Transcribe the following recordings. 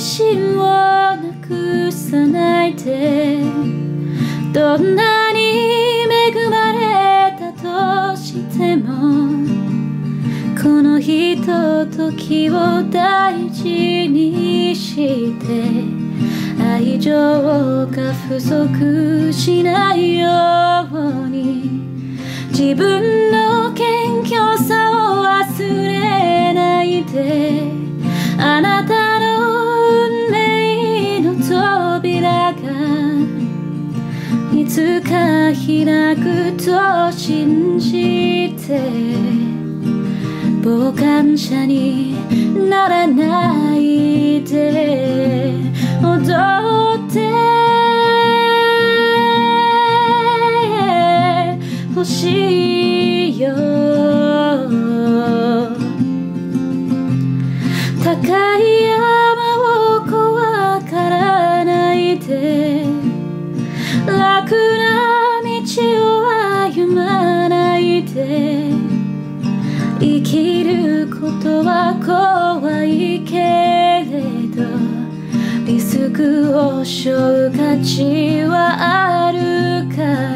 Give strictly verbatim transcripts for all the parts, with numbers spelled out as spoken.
心をなくさないで。どんなに恵まれたとしても、このひとときを大事にして、愛情が不足しないように、自分の謙虚さを忘れないで。あなたの運命の扉がいつか開くと信じて、傍観者にならないで。踊ってほしいよ。高い山を怖がらないで。楽な道を歩まないで。生きることは怖いけれど、リスクを背負う価値はあるから、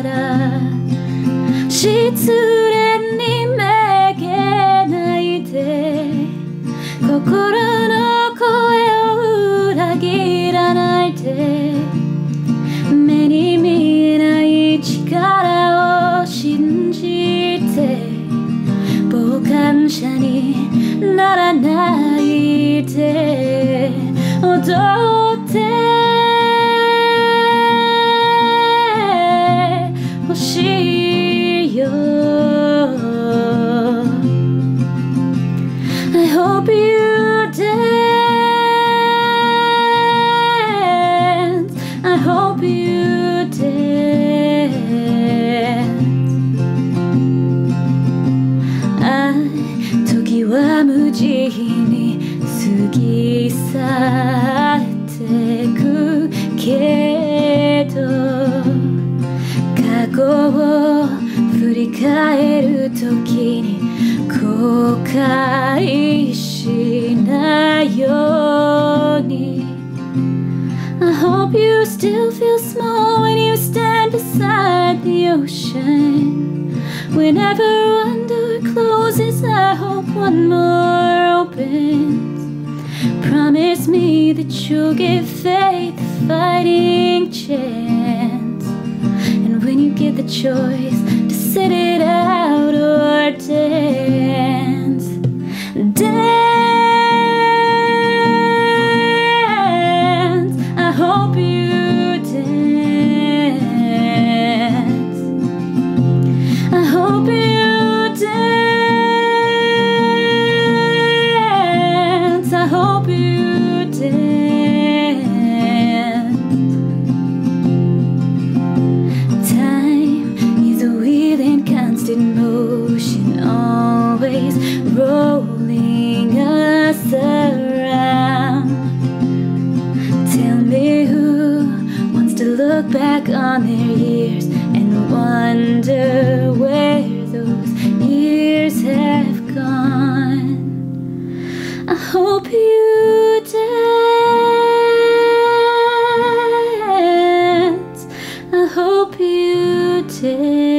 失恋にめげないで。心の声を裏切らないで。目に見えない力を信じて、傍観者にならないで。踊ってほしいよ。 I hope you dance. I hope you dance. I 時は無慈悲に過ぎ去ってくけど、過去を振り返るときに後悔しないように。 I hope you still feel small when you stand beside the ocean. Whenever one door closes, I hope one more opens. Promise me that you'll give faith a fighting chance. And when you get the choice to sit it out or dance, dance. I hope you dance. I hope you dance. I hope you dance. Time is a wheel in constant motion, always rolling us around. Tell me who wants to look back on their years and wonder where those years have gone. I hope you dance. I hope you dance.